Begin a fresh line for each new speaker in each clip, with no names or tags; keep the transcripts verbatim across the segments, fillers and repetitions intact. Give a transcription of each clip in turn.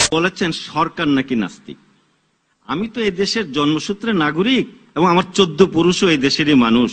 বলেছেন সরকার নাকি নাস্তিক। আমি তো এই দেশের জন্মসূত্রে নাগরিক এবং আমার চোদ্দ পুরুষও এই দেশেরই মানুষ।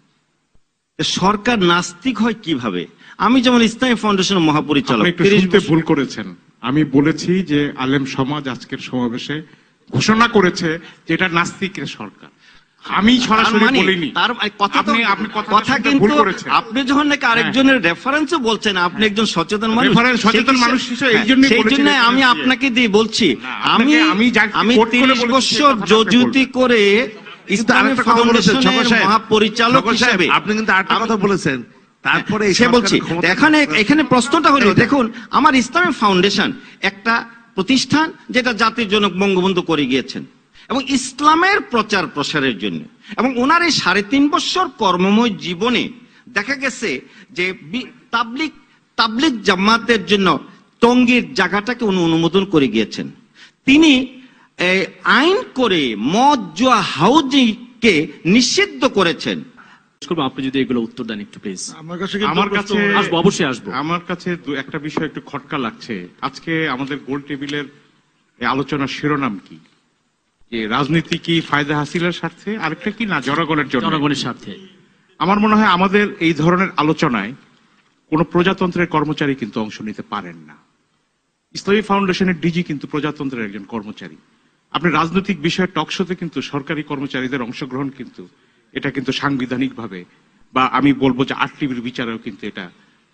সরকার নাস্তিক হয় কিভাবে? আমি যেমন ইসলামী ফাউন্ডেশনের মহাপরিচালক।
ভুল করেছেন, আমি বলেছি যে আলেম সমাজ আজকের সমাবেশে ঘোষণা করেছে যে এটা নাস্তিকের সরকার। আমি সরাসরি বলিনি। তার কথা তো কথা কিন্তু
আপনি যখন নাকি আরেকজনের রেফারেন্সও বলছেন, আপনি একজন সচেতন মানুষ,
সচেতন মানুষ হিসেবে এই জন্যই বলেছি।
সেইজন্য আমি আপনাকে দিয়ে বলছি, আমি আমি তিরিশ বছর জজুতি করে ইসলামী ফাউন্ডেশনের মহাপরিচালক হিসেবে
আপনি কিন্তু আরেকটা কথা বলেছেন। তারপরে
সে বলছি এখানে এখানে প্রশ্নটা হলো, দেখুন আমার ইসলামী ফাউন্ডেশন একটা প্রতিষ্ঠান যেটা জাতির জনক বঙ্গবন্ধু করে গিয়েছেন এবং ইসলামের প্রচার প্রসারের জন্য, এবং ওনার এই সাড়ে তিন বছর কর্মময় জীবনে দেখা গেছে যে তাবলিগ তাবলিগ জামাতের জন্য টঙ্গীর জায়গাটাকে উনি অনুমোদন করে গিয়েছেন। তিনি আইন করে মদ জুয়া হাউজিংকে নিষিদ্ধ করেছেন।
আপনি যদি এগুলো উত্তর দেন একটু প্লিজ।
আমার কাছে আমার কাছে
আসবো, অবশ্যই আসবো।
আমার কাছে একটা বিষয় একটু খটকা লাগছে। আজকে আমাদের গোল টেবিলের আলোচনার শিরোনাম কি? যে রাজনীতি কি ফায়দা হাসিলের স্বার্থে, আরেকটা কি না জনগণের জন্য,
জনগণের স্বার্থে।
আমার মনে হয় আমাদের এই ধরনের আলোচনায় কোন প্রজাতন্ত্রের কর্মচারী কিন্তু অংশ নিতে পারেন না। ইসলামী ফাউন্ডেশনের ডিজি কিন্তু প্রজাতন্ত্রের একজন কর্মচারী। আপনি রাজনৈতিক বিষয়ে টকশোতে কিন্তু সরকারি কর্মচারীদের অংশগ্রহণ কিন্তু এটা কিন্তু সাংবিধানিক ভাবে, বা আমি বলবো যে আট টিভির বিচারেও কিন্তু এটা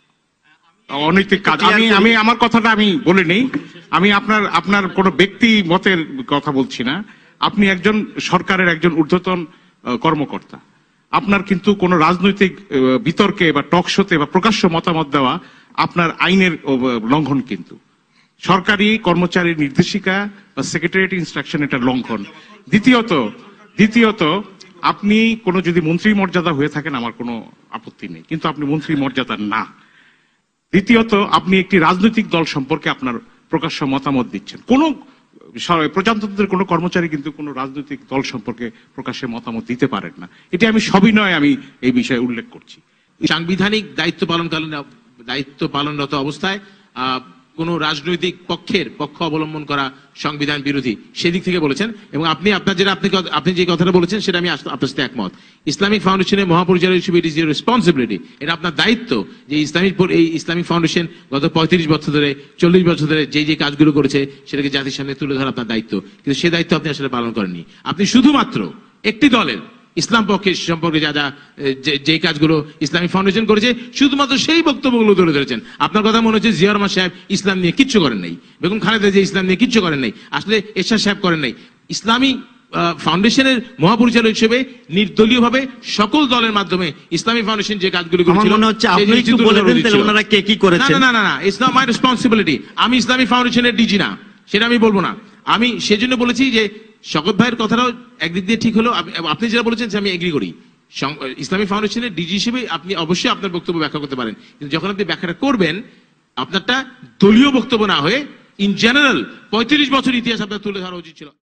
অনৈতিক কাজ। আমি আমি আমার কথাটা আমি বলে নেই, আমি আপনার আপনার কোনো ব্যক্তি মতের কথা বলছি না। আপনি একজন সরকারের একজন ঊর্ধ্বতন কর্মকর্তা, আপনার কিন্তু কোন রাজনৈতিক বিতর্কে বা টকশোতে বা প্রকাশ্য মতামত দেওয়া আপনার আইনের লঙ্ঘন। কিন্তু সরকারি কর্মচারীর নির্দেশিকা বা সেক্রেটারিয়েট ইনস্ট্রাকশন এটা লঙ্ঘন। দ্বিতীয়ত দ্বিতীয়ত আপনি কোনো যদি মন্ত্রী মর্যাদা হয়ে থাকেন আমার কোনো আপত্তি নেই, কিন্তু আপনি মন্ত্রী মর্যাদা না। দ্বিতীয়ত আপনি একটি রাজনৈতিক দল সম্পর্কে আপনার প্রকাশ্য মতামত দিচ্ছেন। কোন প্রজাতন্ত্রের কোন কর্মচারী কিন্তু কোন রাজনৈতিক দল সম্পর্কে প্রকাশ্যে মতামত দিতে পারেন না। এটি আমি সবিনয় আমি এই বিষয়ে উল্লেখ করছি।
সাংবিধানিক দায়িত্ব পালনকালীন দায়িত্ব পালনরত অবস্থায় আহ কোন রাজনৈতিক পক্ষের পক্ষ অবলম্বন করা সংবিধান বিরোধী, সেদিক থেকে বলেছেন। এবং আপনি আপনার যেটা আপনি আপনি যে কথাটা বলেছেন সেটা আমি আপনার সাথে একমত। ইসলামিক ফাউন্ডেশনের মহাপরিচালক হিসেবে ইট ইজ ইউর রেসপন্সিবিলিটি, এটা আপনার দায়িত্ব যে ইসলামিক এই ইসলামিক ফাউন্ডেশন গত পঁয়ত্রিশ বছর ধরে চল্লিশ বছর ধরে যে যে কাজগুলো করেছে সেটাকে জাতির সামনে তুলে ধরা আপনার দায়িত্ব, কিন্তু সে দায়িত্ব আপনি আসলে পালন করেননি। আপনি শুধুমাত্র একটি দলের ইসলাম পক্ষের সম্পর্কে যা যা যে কাজগুলো ইসলামিক ফাউন্ডেশন করেছে শুধুমাত্র সেই বক্তব্যগুলো তুলে ধরেছেন। আপনার কথা মনে হচ্ছে জিয়া রহমান সাহেব ইসলাম নিয়ে কিচ্ছু করেন নাই, বেগম খালেদা যে ইসলাম নিয়ে কিচ্ছু করেন নাই, আসলে এরশাদ সাহেব করেন নাই। ইসলামী ফাউন্ডেশনের মহাপরিচালক হিসেবে নির্দলীয় ভাবে সকল দলের মাধ্যমে ইসলামী ফাউন্ডেশন যে কাজগুলো করেছিল, না না না না ইটস নট মাই রেসপন্সিবিলিটি। আমি ইসলামী ফাউন্ডেশনের ডিজি না, সেটা আমি বলবো না। আমি সেজন্য বলেছি যে শকত ভাইয়ের কথাটাও একদিক দিয়ে ঠিক হলো, আপনি যেটা বলেছেন আমি এগ্রি করি। ইসলামী ফাউন্ডেশনের ডিজি হিসেবে আপনি অবশ্যই আপনার বক্তব্য ব্যাখ্যা করতে পারেন, কিন্তু যখন আপনি ব্যাখ্যাটা করবেন আপনারটা দলীয় বক্তব্য না হয়ে ইন জেনারেল পঁয়ত্রিশ বছর ইতিহাস আপনার তুলে ধরা উচিত ছিল।